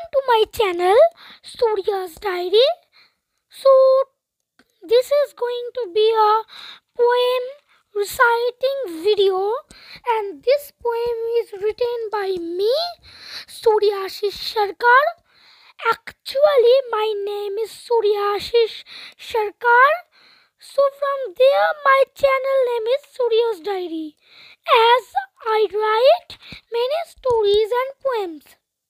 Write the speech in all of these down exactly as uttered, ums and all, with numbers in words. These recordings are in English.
Welcome to my channel Surya's Diary. So this is going to be a poem reciting video, and this poem is written by me, Suryashish Sarkar. Actually my name is Suryashish Sarkar. So from there my channel name is Surya's Diary, as I write many stories and poems.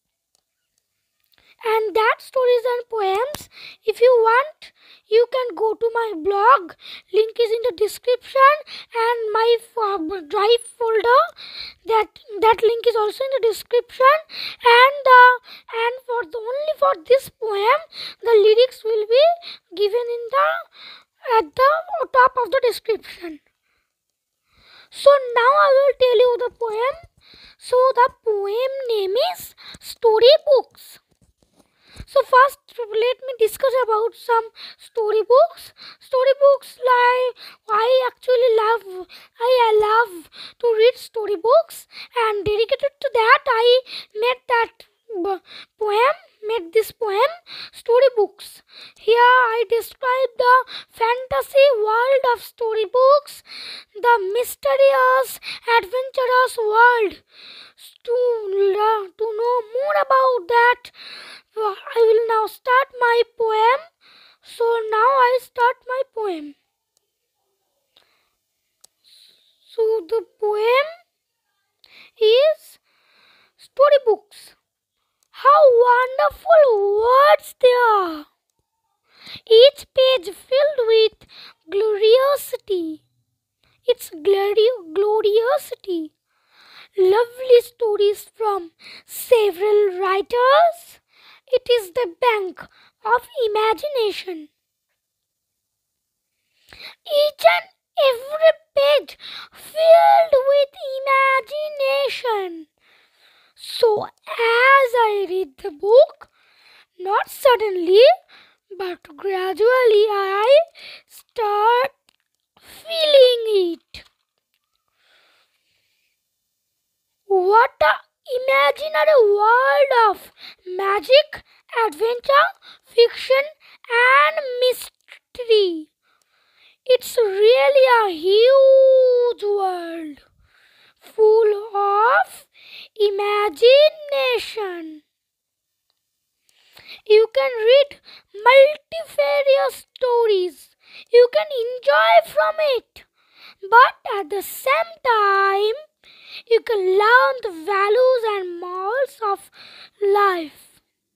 And that stories and poems, if you want, you can go to my blog. Link is in the description, and my drive folder, that that link is also in the description. And uh, and for the only for this poem, the lyrics will be given in the at the top of the description. So now I will tell you the poem. So the poem name is Storybooks. So first let me discuss about some storybooks. Storybooks, like I actually love, I love to read storybooks, and dedicated to that I made that poem, made this poem, Storybooks. Here I describe the fantasy world of storybooks, the mysterious, adventurous world. To, to know more about that, I will now start my poem. So now I start my poem. So the poem is Storybooks. How wonderful words they are! Each page filled with gloriosity. It's glori- gloriosity. Lovely stories from several writers. It is the bank of imagination. Each and every page filled with imagination. So as I read the book, not suddenly but gradually I start feeling it. What a imaginary world of magic, adventure, fiction and mystery. It's really a huge world full of imagination. You can read multifarious stories. You can enjoy from it. But at the same time, you can learn the values and morals of life.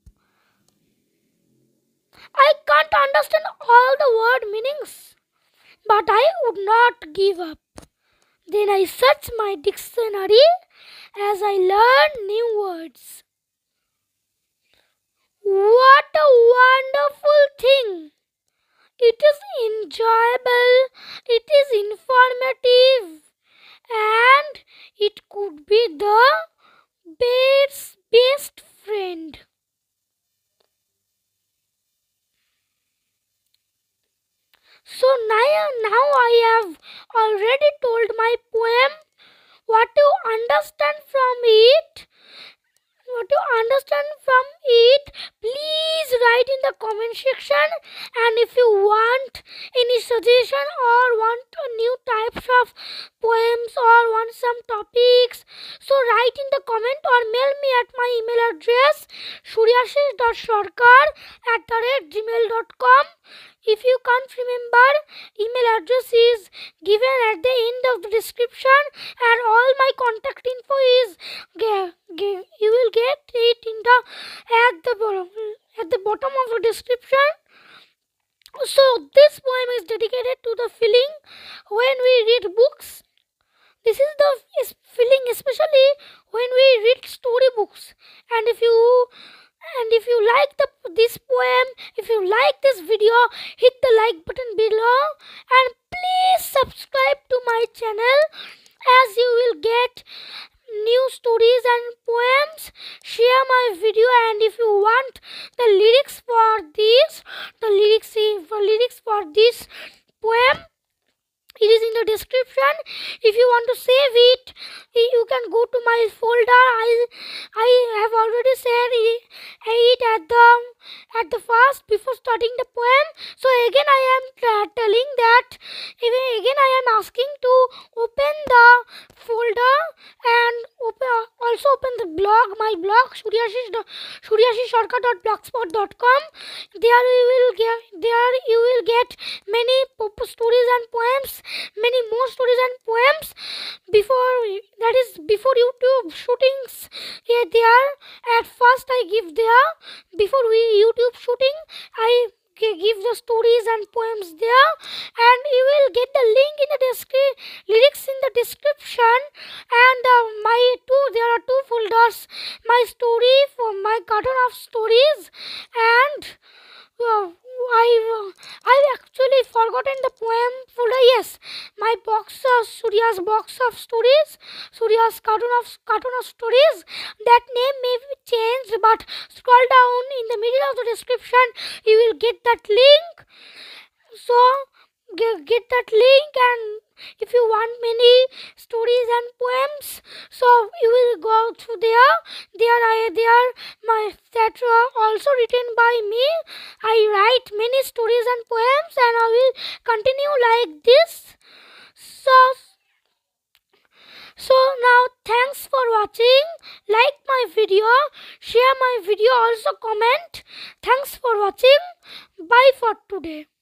I can't understand all the word meanings, but I would not give up. Then I search my dictionary as I learn new words. What a wonderful thing! It is enjoyable, it is informative, and it could be the best, best friend. So now, now I have already told my poem. What you understand from it, what you understand from it, please write in the comment section. And if you want any suggestion or want new types of poems or want some topics, so write in the comment or mail me at my email address suryashish dot sarkar at the rate gmail dot com. If you can't remember, email address is given at the end of the description, and all my contact info is you will get it in the at the bottom at the bottom of the description. So this poem is dedicated to the feeling when we read books. This is the feeling especially when we read storybooks. And if you and if you like the this poem, if you like this video, hit the like button below, and please subscribe to my channel, as you will get new stories and poems. Share my video, and if you want the lyrics for this, the lyrics for lyrics for this poem, it is in the description. If you want to save it, you can go to my folder. I I have already said it at the at the first before starting the poem. So again I am uh, telling that even again I am asking to open the folder and open, also open the blog, my blog suryashish suryashish sarkar dot blogspot dot com. There you will get there you will get many pop stories and poems, many more stories and poems before, that is before YouTube shootings. Yeah, there at first I give there before we YouTube shooting I give the stories and poems there, and you will get the link in the description, lyrics in the description, and uh, my two there are two folders, my story for my carton of stories, and uh, I uh, I actually forgotten the poem folder. Yes, my box of Surya's box of stories, Surya's cartoon of cartoon of stories. That name may be changed, but scroll down in the middle of the description. You will get that link. So get, get that link, and if you want many stories and poems, so you will go through there. There I there my that are also written by me. I write many stories and poems, and I will continue like this. So so now thanks for watching. Like my video, share my video, also comment. Thanks for watching. Bye for today.